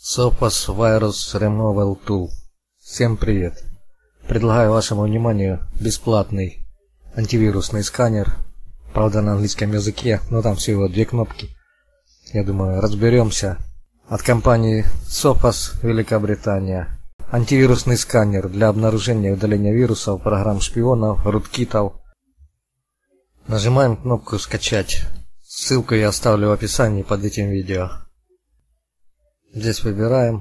Sophos Virus Removal Tool. Всем привет! Предлагаю вашему вниманию бесплатный антивирусный сканер. Правда, на английском языке, но там всего 2 кнопки. Я думаю, разберемся. От компании Sophos, Великобритания. Антивирусный сканер для обнаружения и удаления вирусов, программ шпионов, руткитов. Нажимаем кнопку «Скачать». Ссылку я оставлю в описании под этим видео. Здесь выбираем.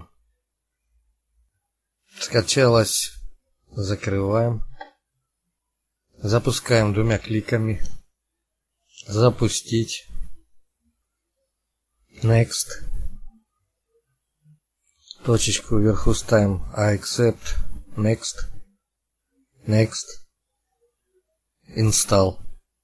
Скачалось. Закрываем. Запускаем 2 кликами. Запустить. Next. Точечку вверху ставим I accept. Next. Next. Install.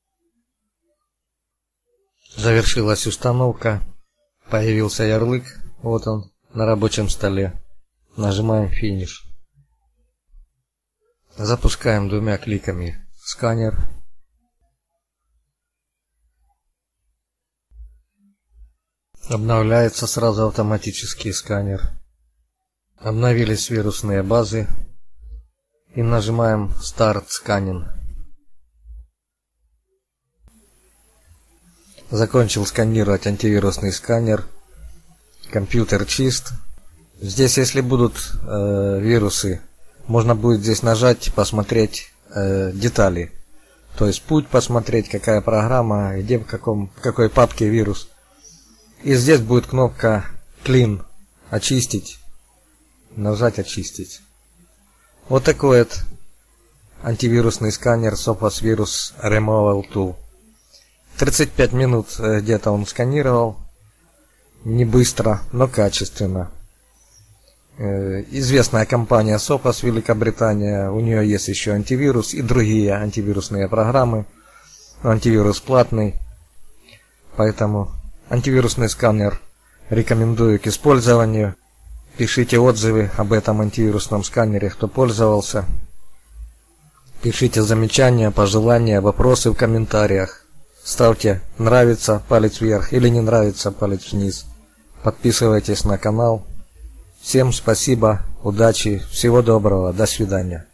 Завершилась установка. Появился ярлык. Вот он на рабочем столе. Нажимаем финиш. Запускаем 2 кликами сканер. Обновляется сразу автоматически сканер. Обновились вирусные базы. И нажимаем Start Scanning. Закончил сканировать антивирусный сканер. Компьютер чист. Здесь, если будут вирусы, можно будет здесь нажать, посмотреть детали. То есть путь посмотреть, какая программа, где, в какой папке вирус. И здесь будет кнопка Clean, очистить. Нажать очистить. Вот такой вот антивирусный сканер Sophos Virus Removal Tool. 35 минут где-то он сканировал. Не быстро, но качественно. Известная компания Sophos, Великобритания. У нее есть еще антивирус и другие антивирусные программы. Антивирус платный. Поэтому антивирусный сканер рекомендую к использованию. Пишите отзывы об этом антивирусном сканере, кто пользовался. Пишите замечания, пожелания, вопросы в комментариях. Ставьте нравится, палец вверх, или не нравится, палец вниз. Подписывайтесь на канал. Всем спасибо, удачи, всего доброго, до свидания.